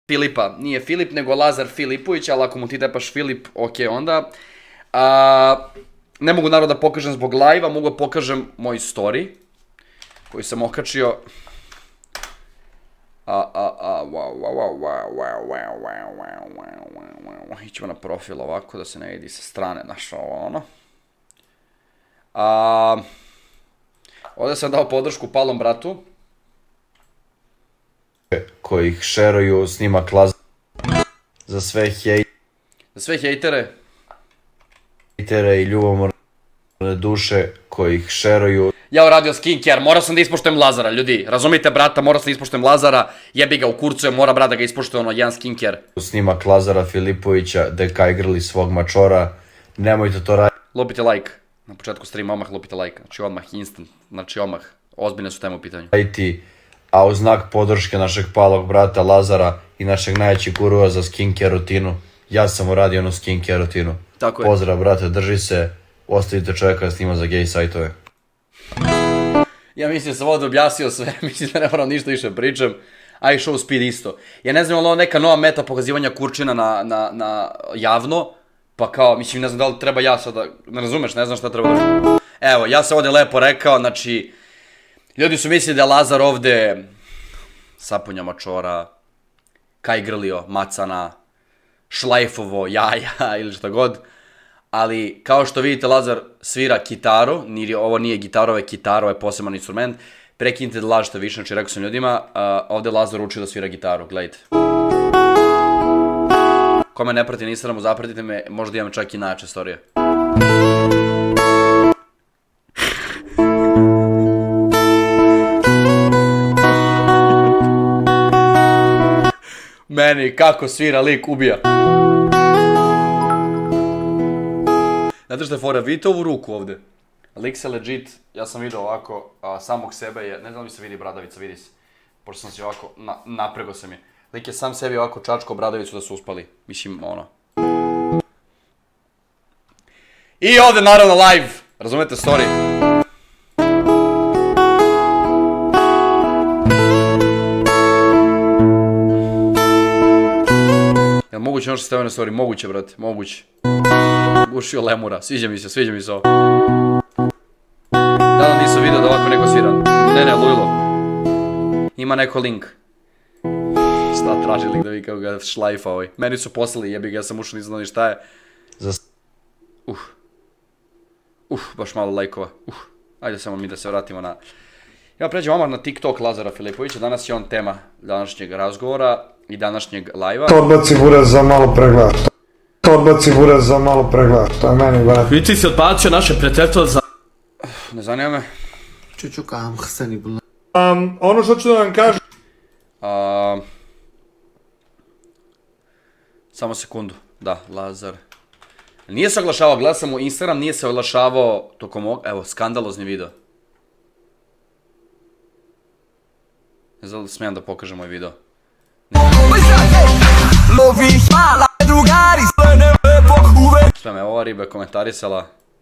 Filipa, nije Filip, nego Lazar Filipović, ali ako mu ti tepaš Filip, ok onda. Ne mogu naravno da pokažem zbog live-a, mogu da pokažem moj story, koji sam okačio. Ićemo na profil ovako, da se ne vidi sa strane, znaš ovo ono. Ovdje sam dao podršku Palom bratu. Koji ih šeruju snimak Lazara za sve hejtere i ljubomorne duše koji ih šeruju. Ja uradio skincare, morao sam da ispoštujem Lazara, ljudi, razumite brata, morao sam da ispoštujem Lazara, jebi ga u kurcu, mora brat da ga ispoštuje ono, jedan skincare. Snimak Lazara Filipovića, deka igrali svog mačora, nemojte to raditi. Lupite like, na početku streama odmah lupite like, znači odmah instant, znači odmah, ozbiljne su teme u pitanju. A u znak podrške našeg palog brata Lazara i našeg najvećeg gurua za skincare rutinu, ja sam uradio onu skincare rutinu. Tako je. Pozdrav brate, drži se, ostavite čovjeka da snima za gej sajtove. Ja mislim da sam ovdje objasnio sve, mislim da ne moram ništa više pričam, a i show speed isto. Ja ne znam, ali ovo neka nova meta pokazivanja kurčina na javno, pa kao, mislim, ne znam da li treba ja sada, ne razumeš, ne znam šta treba da... Evo, ja sam ovdje lepo rekao, znači, ljudi su mislili da je Lazar ovdje sapunja mačora, kaj grlio, macana, šlajfovo, jaja ili šta god. Ali, kao što vidite, Lazar svira kitaru, ovo nije gitara, ovo je kitara, ovo je poseban instrument. Prekinite da lažete više, znači rekao sam ljudima, ovdje Lazar uči da svira gitaru, gledajte. Ko me ne prati na Instagramu, zapratite me, možda imam čak i najjače storije. Meni, kako svira lik, ubija. Znate što je fora, vidite ovu ruku ovdje. Lik se legit, ja sam vidio ovako, samog sebe je, ne znam li se vidi bradavica, vidi se. Pošto sam si ovako, naprego sam je. Lik je sam sebi ovako čačko bradavicu da su uspali. Mislim, ono. I ovdje naravno live, razumete story. Jel moguće ono što stavio na story? Moguće, brate, moguće. Gušio lemura, sviđa mi se ovo. Da nisam vidio da ovako neko svira. Ne, lujlo. Ima neko link. Šta traži link da vi kako ga šlajfa ovaj. Meni su poslali, jebi ga, ja sam ušao, nisam znao ni šta je. Baš malo lajkova. Ajde samo mi da se vratimo na... Ja pređem omar na TikTok Lazara Filipovića, danas je on tema današnjeg razgovora i današnjeg live-a. To odbaci buraz za malo pregleda. To je meni brate. Vi ti si odbacio naše prijateljstvo za... Ne zanima me. Čučukam, hseni bula. Ono što ću da vam kažem... Samo sekundu. Da, Lazar. Nije se oglašavao, gledao sam u Instagram, nije se oglašavao tokom ovog... Evo, skandalozni video. Ne znam da smijem da pokažem moj video. Sve me ova riba komentarisala.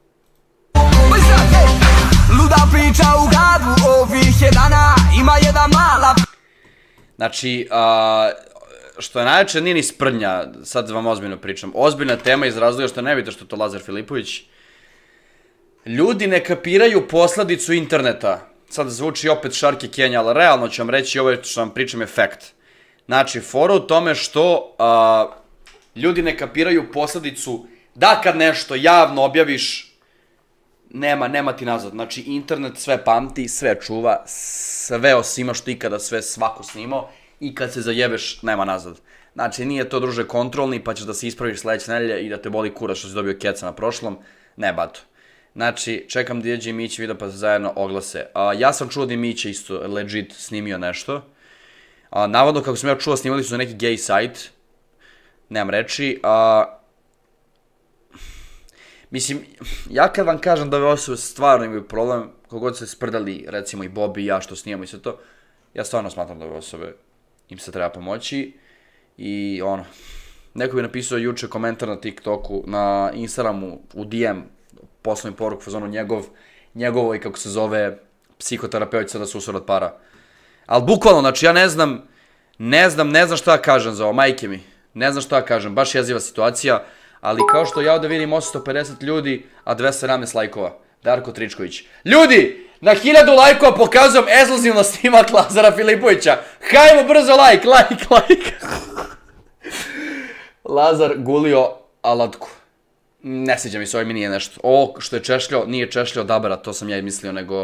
Znači, što je najveće nije ni sprdnja, sad vam ozbiljno pričam. Ozbiljna tema iz razloga što ne vidite što je to Lazar Filipović. Ljudi ne kapiraju posledicu interneta. Sad zvuči opet Šarki Kenja, ali realno ću vam reći ovo što vam pričam je fact. Znači, fora u tome što ljudi ne kapiraju posledicu da kad nešto javno objaviš, nema ti nazad. Znači, internet sve pamti, sve čuva, sve osima što ikada sve svako snimao i kad se zajebeš, nema nazad. Znači, nije to, druže, kontrolni, pa ćeš da se ispraviš sledeće nedelje i da te boli kurac što si dobio keca na prošlom. Ne, bato. Znači, čekam da izađe i Mić video pa se zajedno oglase. Ja sam čuo da je Mić isto legit snimio nešto. Navodno, kako sam ja čuo, snimali su za neki gay sajt. Nemam reči. Mislim, ja kad vam kažem da ove osobe stvarno imaju problem, kogod se sprdali, recimo i Bobby i ja što snimamo i sve to, ja stvarno smatram da ove osobe im se treba pomoći. I ono, neko bi napisao juče komentar na TikToku, na Instagramu, u DM, poslovni poruk, fazonu njegovoj, kako se zove, psihoterapeutica da su usor od para. Ali bukvalno, znači ja ne znam, Ne znam šta kažem za ovo, majke mi. Ne znam šta kažem, baš jeziva situacija. Ali kao što ja ovdje vidim 850 ljudi, a 217 lajkova. Darko Tričković. Ljudi, na 1000 lajkova pokazujem ekskluzivno snimak Lazara Filipovića. Hajmo brzo like. Lazar gulio alatku. Ne sviđa mi se, ovaj mi nije nešto. Ovo što je češljao, nije češljao Dabara, to sam ja mislio, nego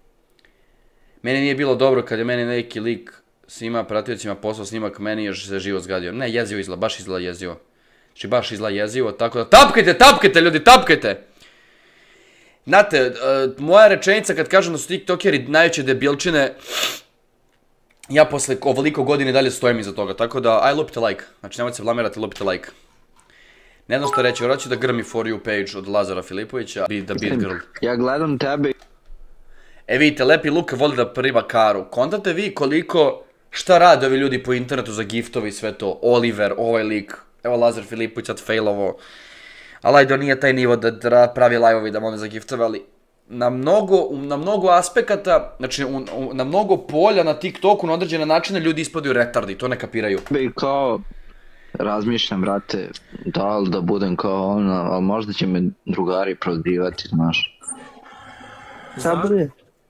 Meni nije bilo dobro kad je meni neki lik svima pratiocima poslao snimak, meni je se život zgadio. Ne, jezivo izgleda, baš izgleda jezivo. Znači baš izgleda jezivo, tako da tapkajte ljudi, tapkajte! Znate, moja rečenica kad kažem da su tiktokeri najveće debilčine, ja posle ovoliko godine dalje stojim iza toga, tako da, aj lupite like. Znači nemojte se blamirati, lupite like. Ne znam što reći, vraću da grmi for you page od Lazara Filipovića, The Beat Girl. Ja gledam tebe. E vidite, Lepi Luka voli da priva karu. Kontate vi koliko, šta rade ovi ljudi po internetu za giftove i sve to. Oliver, ovaj lik, evo Lazar Filipović sad failovo. Ali ajde, nije taj nivo da pravi live-ovi da mole za giftove, ali na mnogo aspekata, znači na mnogo polja na TikToku na određene načine ljudi ispadaju retardi, to ne kapiraju. I kao, razmišljam, brate, da li da budem kao ono, ali možda će me drugari prozivati, znaš. Sabri.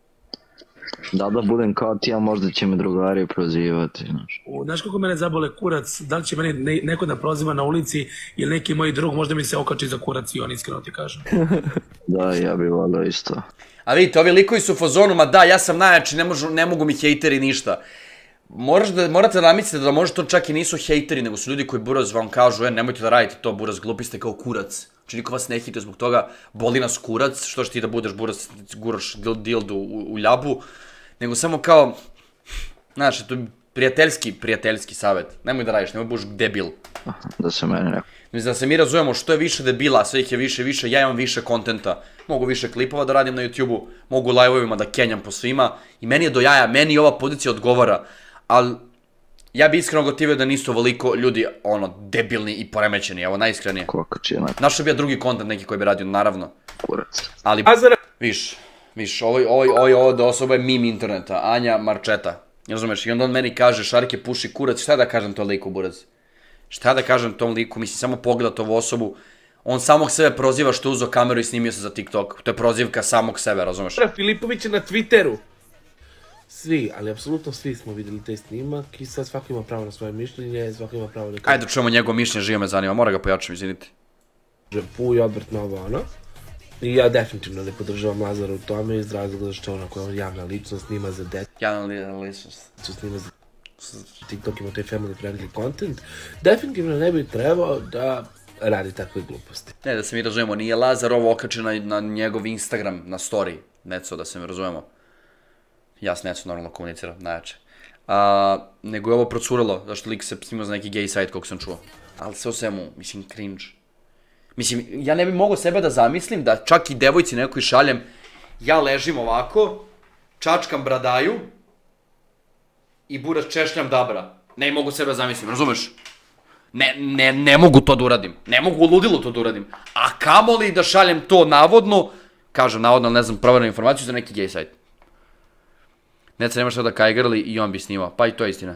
Da li da budem kao ti, ali možda će me drugari prozivati, znaš. Znaš kako mene zabole kurac, da li će mene neko da proziva na ulici ili neki moj drug, možda mi se okači za kurac i on iskreno ti kažem. Da, ja bi volio isto. A vidite, ovi likovi su u fazonu, ma da, ja sam najjači, ne mogu mi hejteri ništa. Morate da namislite da možda to čak i nisu hejteri, nego su ljudi koji buraz vam kažu, nemojte da radite to, buraz, glupi ste kao kurac. Znači niko vas ne hejtuje zbog toga, boli nas kurac, što ti da budeš buraz, guraš dildu u ljabu, nego samo kao, znaš, to je prijateljski savjet, nemoj da radiš, nemoj budeš debil. Da se mene neko. Mislim da se mi razumemo, što je više debila, sve ih je više, ja imam više kontenta, mogu više klipova da radim na YouTube-u, mogu live-ovima da kenjam po svima i meni je do jaja, meni ova pozicija odgovara, ali ja bi iskreno gotivio da nisu ovoliko ljudi, debilni i poremećeni, evo, najiskrenije. Koliko će jednak. Našao bi ja drugi kontent neki koji bi radio, naravno. Kurac. Ali, viš, ovo da osoba je meme interneta, Anja Marčeta, razumeš, i onda on meni kaže, Šarke puši kurac, šta da kažem tom liku, buraz? Šta da kažem tom liku, mislim, samo pogledat ovu osobu, on samog sebe proziva što je uzeo kameru i snimio se za TikTok, to je prozivka samog sebe, razumeš? Filipović je na Twitteru. Svi, ali apsolutno svi smo vidjeli taj snimak i sad svako ima pravo na svoje mišljenje, svako ima pravo da kaže. Ajde da čujemo njegovo mišljenje, živo me zanima, mora ga pojačam, izvinite. Puj, odvrt na ovo, ono. I ja definitivno ne podržavam Lazara u tome iz razloga što ono koja je javna ličnost, snima za decu. Javna ličnost. Snima za TikTok, ima taj family friendly content. Definitivno ne bi trebao da radi takve gluposti. Ne, da se mi razumemo, nije Lazar ovo okačen na njegov Instagram, na story, Neco, da se mi razumemo. Ja s Neco normalno komuniciram, najjače. Nego je ovo procuralo, zašto lik se snimao za neki gay site, koliko sam čuo. Ali sve o svemu, mislim, cringe. Mislim, ja ne bi mogao sebe da zamislim da čak i devojci nekoj šaljem, ja ležim ovako, čačkam bradaju i buraz češljam Dabra. Ne mogu sebe zamislim, razumeš? Ne mogu to da uradim. Ne mogu u ludilu to da uradim. A kamoli da šaljem to navodno, kažem navodno, ali ne znam, proverenu informaciju za neki gay site. Neca nema šta da kajgrali i on bi snimao, pa i to je istina.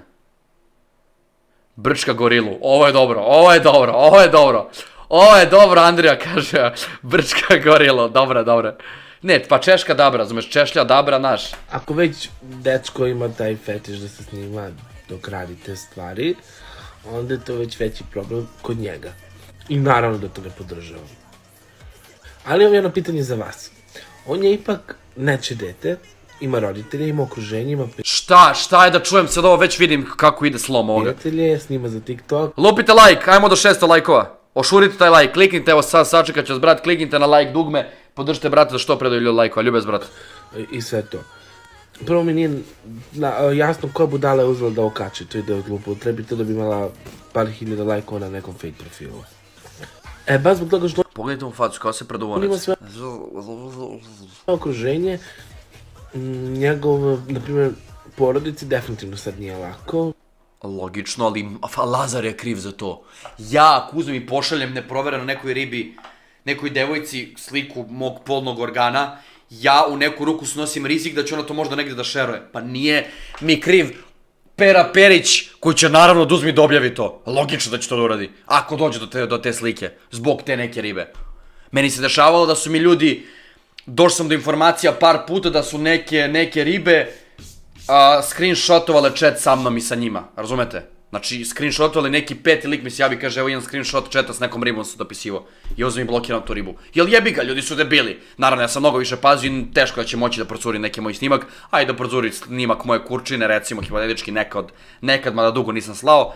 Brčka gorilu, ovo je dobro. Ovo je dobro, Andrija kaže, brčka gorilo, dobro. Ne, pa češka Dabra, razumeš, češlja Dabra naš. Ako već dečko ima taj fetiš da se snima dok radi te stvari, onda je to već veći problem kod njega. I naravno da to ne podržavam. Ali imam jedno pitanje za vas. On je ipak neče dete, ima roditelje, ima okruženje, ima Šta je da čujem sad ovo, već vidim kako ide slom ovoga. prijatelje, snima za TikTok. Lupite like, ajmo do 600 lajkova. Ošurite taj like, kliknite, evo sad sačekat ću vas brat, kliknite na like dugme, podržite brata da što predaju ljudi lajkova, ljubez brat. I sve to. Prvo mi nije jasno koja budala je uzela da okači to i da je zloupotrebi to da bi imala par hiljada lajkova na nekom fake profilu. Baš zbog toga što Pogledajte mu facu, kao se preduvo on ima sve okruženje, njegov, na primjer, porodici definitivno sad nije lako. Logično, ali Lazar je kriv za to. Ja, ako uzmem i pošaljem neprovereno nekoj ribi, nekoj devojci sliku mog polnog organa, ja u neku ruku snosim rizik da će ona to možda negdje da šeruje. Pa nije mi kriv Pera Perić, koji će naravno da uzmi da objavi to. Logično da će to da uradi. Ako dođe do te slike. Zbog te neke ribe. Meni se dešavalo da su mi ljudi, došao sam do informacija par puta da su neke ribe screenshotovale chat sa mnom i sa njima. Razumete? Znači, screenshotovali neki peti lik mi se javi, kaže, evo jedan screenshot chata s nekom ribom se dopisivo. I ovo sam mi blokiram tu ribu. Jel jebi ga, ljudi su debili. Naravno, ja sam mnogo više pazio i teško da će moći da procuri neki moj snimak. Ajde da procuri snimak moje kurčine, recimo, hipotetički nekad, mada dugo nisam slao.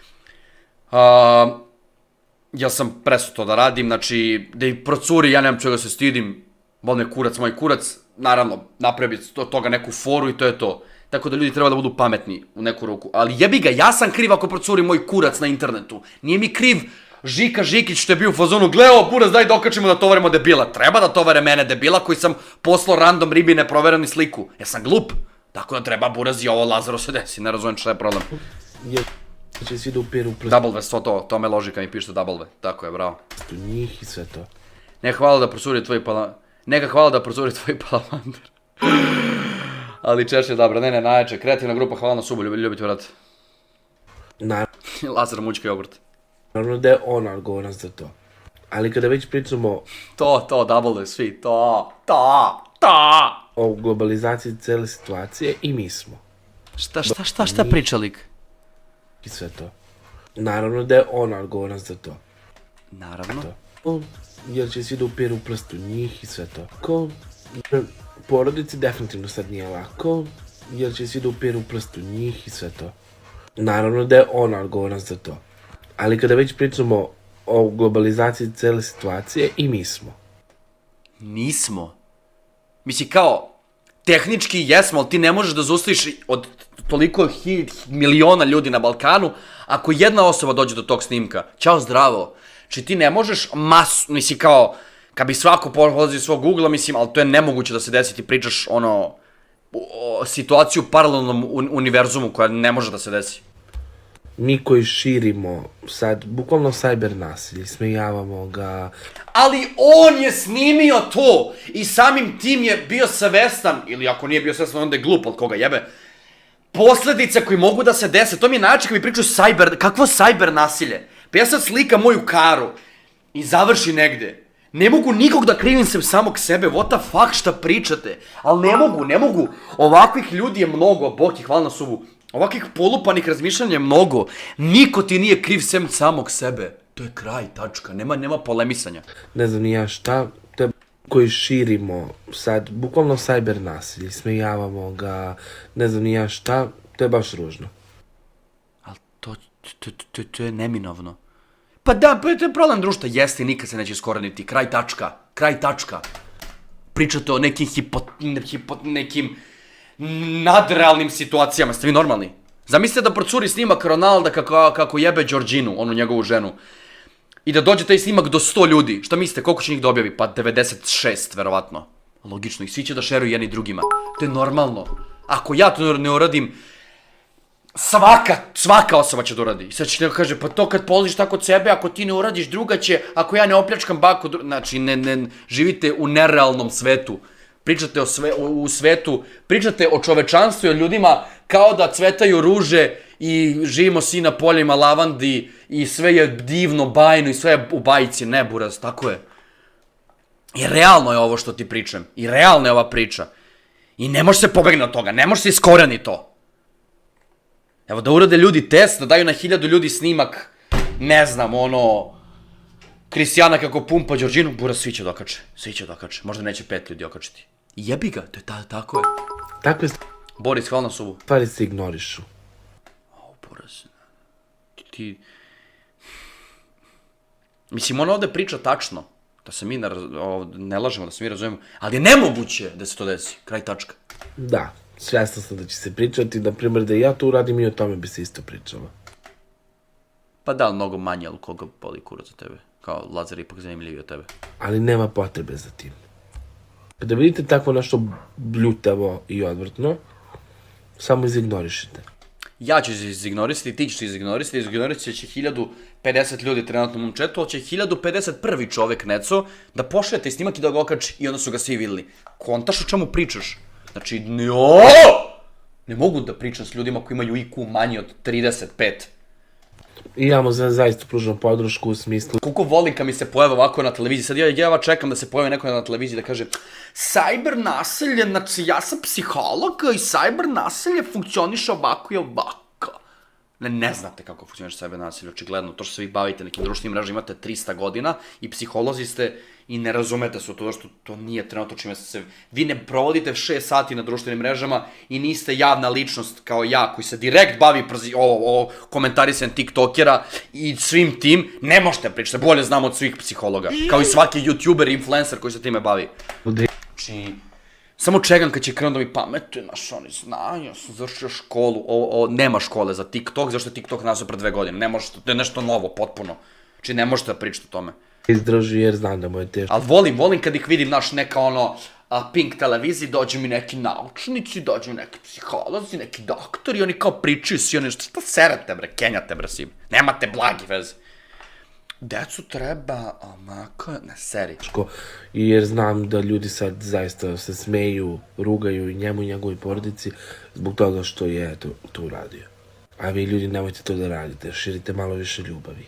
Ja sam presuo to da radim, znači, da ih procuri, ja nemam čega se stidim. Bol me kurac, moj kurac. Naravno, napravio bi od toga neku foru i to je to. Tako da ljudi treba da budu pametni u neku ruku. Ali jebi ga, ja sam kriv ako procuri moj kurac na internetu. Nije mi kriv Žika Žikić što je bio u fazonu, gleo, buraz, daj da okačimo da tovarimo debila. Treba da tovare mene debila koji sam poslao random ribi neproverenu sliku. Ja sam glup. Tako da treba buraz i ovo Lazaro se desi. Ne razumijem šta je problem. Će svi da upiru W, to me loži kad mi pišete W. Tako je, bravo. njih i sve to. Neka hvala da procuri tvoj palamandar. Ali češće dobro, ne, najjače, kreativna grupa, hvala na subu, ljubite vrat. Lazar mučka jogurt. Naravno da je on odgovoran za to. Ali kada već pričamo W, svi, to. O globalizaciji cele situacije i mi smo. Šta priča lik? I sve to. Naravno da je on odgovoran za to. Naravno. Jer će svi da upiru prst u njih i sve to. Porodici definitivno sad nije lako, jer će svi da upiru prst u njih i sve to. Naravno da je on odgovoran za to. Ali kada već pričamo o globalizaciji cele situacije i mi smo. Nismo. Mislim kao, tehnički jesmo, ali ti ne možeš da zaustaviš od toliko miliona ljudi na Balkanu ako jedna osoba dođe do tog snimka. Ćao, zdravo. Znači ti ne možeš masu, mislim kao, kad bi svako polazio svog ugla, mislim, ali to je nemoguće da se desi, ti pričaš ono, situaciju u paralelnom univerzumu koja ne može da se desi. Mi koji širimo sad, bukvalno cyber nasilje, smejavamo ga. Ali on je snimio to i samim tim je bio savestan, ili ako nije bio savestan, onda je glup, od koga jebe, posledica koji mogu da se dese. To mi je način kad mi pričaju kakvo cyber nasilje. Pa ja sad slikam moju karu i završi negde. Ne mogu nikog da krivim sem samog sebe, what the fuck, šta pričate? Ali ne mogu. Ovakvih ljudi je mnogo, Boki, hvala na subu. Ovakvih polupanih razmišljanja je mnogo. Niko ti nije kriv sem samog sebe. To je kraj, tačka, nema polemisanja. Ne znam ni ja šta, te koji širimo sad, bukvalno cyber nasilje, smejavamo ga, ne znam ni ja šta, to je baš ružno. Ali to je neminovno. Pa da, to je problem društva, jeste i nikad se neće iskoreniti, kraj tačka. Pričate o nekim nadrealnim situacijama, ste vi normalni? Zamislite da procuri snimak Ronalda kako jebe Đorđinu, onu njegovu ženu, i da dođe taj snimak do 100 ljudi, šta mislite, koliko će njih da objavi? Pa 96, verovatno. Logično, i svi će da šeruju jedni drugima. To je normalno. Ako ja to ne uradim, svaka osoba će da uradi. I sad će neko kaže, pa to kad položiš tako od sebe, ako ti ne uradiš, druga će, ako ja ne opljačkam baku, znači ne živite u nerealnom svetu. Pričate u svetu, pričate o čovečanstvu i o ljudima kao da cvetaju ruže i živimo svi na poljima lavandi i sve je divno, bajno i sve je u bajici. Ne, buraz, tako je. I realno je ovo što ti pričam. I realno je ova priča. I ne može se pobegnuti od toga, ne može se iskoreniti to. Evo da urade ljudi test, da daju na 1000 ljudi snimak, ne znam, ono, Kristijana kako pumpa Đorđinu, buraz, svi će dokače, možda neće 5 ljudi okačiti. Jebi ga, to je tako je. Takve Boris, hvala na subu. stvari se ignorišu. Buraz, ti... Mislim, on ovde priča tačno, da se mi ne lažemo, da se mi razumemo, ali je nemoguće da se to desi, kraj tačka. Da, svjesna sam da će se pričati, na primjer da ja to uradim i o tome bi se isto pričalo. Pa da, mnogo manje, ali koga boli kurac za tebe, kao Lazar ipak zanimljiviji od tebe. Ali nema potrebe za tim. Kada vidite tako nešto bljutavo i odvrtno, samo izignorišite. Ja ću se izignorisati, ti ćeš se izignorisati, izignorisati će 1050 ljudi trenutno u mom chatu, ali će 1051 čovek, Neco, da pošalje taj snimak i da ga okači i onda su ga svi videli. Kontaš o čemu pričaš? Znači, Ne mogu da pričam s ljudima koji imaju IQ manji od 35. I ja mu zaista pružam podršku u smislu... Koliko volim kad mi se pojave ovako na televiziji, sad ja čekam da se pojavi neko na televiziji da kaže cyber nasilje, znači ja sam psiholog i cyber nasilje funkcioniše ovako i ovako. Ne znate kako funkcioniše cyber nasilje, očigledno, to što se vi bavite nekim društvenim mrežama, imate 300 godina i psiholozi ste i ne razumete se u to što to nije trenutno čime se... Vi ne provodite 6 sati na društvenim mrežama i niste javna ličnost kao ja koji se direkt bavi komentarisanjem tiktokera i svim tim, ne možete pričati, bolje znam od svih psihologa, kao i svaki youtuber i influencer koji se time bavi. Znači, samo čekam kad će krenu da mi pametuje, znaš, oni znaju, ja sam završio školu, nema škole za TikTok, zašto je TikTok nastao pre 2 godine, ne možete, to je nešto novo, potpuno. Znači, ne možete da pričate o tome. Izdrži jer znam da mu je teško. Ali volim kad ih vidim, znaš, neka Pink televiziji, dođu mi neki naučnici, dođu mi neki psiholozi, neki doktori, oni kao pričaju svi, oni šta serete bre, kenjate bre svi, nemate blagi veze. Decu treba, omako, ne seri. I jer znam da ljudi sad zaista se smeju, rugaju i njemu i njegovoj porodici zbog toga što je to uradio. A vi ljudi nemojte to da radite, širite malo više ljubavi.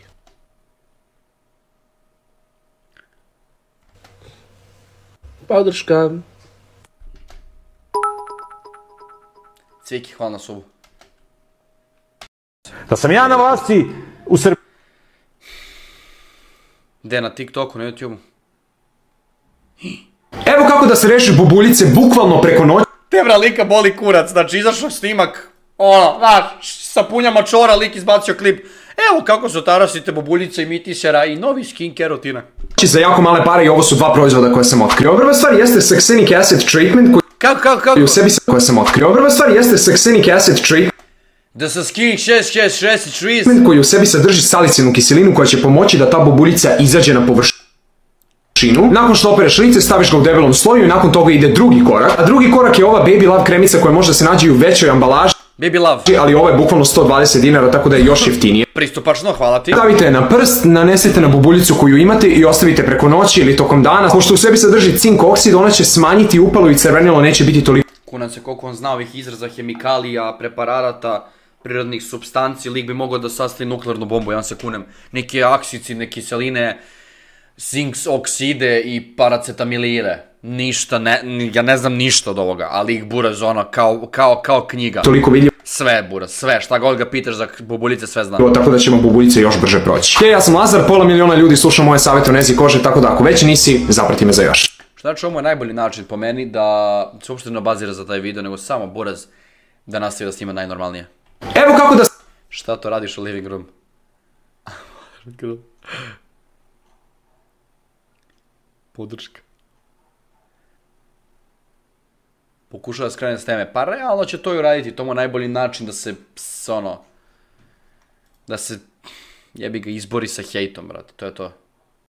Podrška. Cviki, hvala na subu. Da sam ja na vlasti u Srbiji. Gde, na TikToku, na YouTubeu? Evo kako da se reši bubuljice bukvalno preko noći. Te bra, lika boli kurac, znači izašao snimak, znaš, sa punjama čora lik izbacio klip. Evo kako se otarasite bubuljica i mitisera i novi skincare rutina. Za jako male pare i ovo su 2 proizvoda koje sam otkrio. Prva stvar jeste Succinic Acid Treatment koji... Kako? U sebi koje sam otkrio. Prva stvar jeste Succinic Acid Treatment Da sa Succinic 666 trees koji u sebi sadrži salicilnu kiselinu koja će pomoći da ta bubuljica izađe na površinu. Nakon što opereš lice, staviš ga u debelom sloju i nakon toga ide drugi korak. A drugi korak je ova Baby Love kremica koja može da se nađe u većoj ambalaži. Baby Love. Ali ovo je bukvalno 120 dinara, tako da je još jeftinije. Pristupačno, hvala ti. Stavite je na prst, nanesete na bubuljicu koju imate i ostavite preko noći ili tokom dana. Pošto u sebi sadrži cink oksid, ona će smanjiti upalu i crvenilo neće biti toliko. Kunan se koliko on zna ovih izraza hemikalija, preparata, prirodnih supstanci, lik bi mogao da sastavi nuklearnu bombu, ja se kunem. Neke aksicine, kiseline, zink okside i paracetamilire. Ništa, ja ne znam ništa od ovoga, ali ih buraz ono kao knjiga. Toliko vidljivo. Sve buraz, sve, šta god ga pitaš za bubuljice, sve znam. Tako da ćemo bubuljice još brže proći. Ja sam Lazar, pola miliona ljudi sluša moje savjete o nezi kože, tako da ako već nisi, zaprati me za još. Šta znači, ovo je najbolji način po meni da se uopšte ne obazira za taj video, nego samo buraz da nastavi da snima najnormalnije. Evo kako da... Šta to radiš u living room? Podrška. Pokušava da skrene s teme. Pa realno će to i uraditi, to mu je najbolji način da se, da se, jebi ga, izbori sa hejtom, brate, to je to.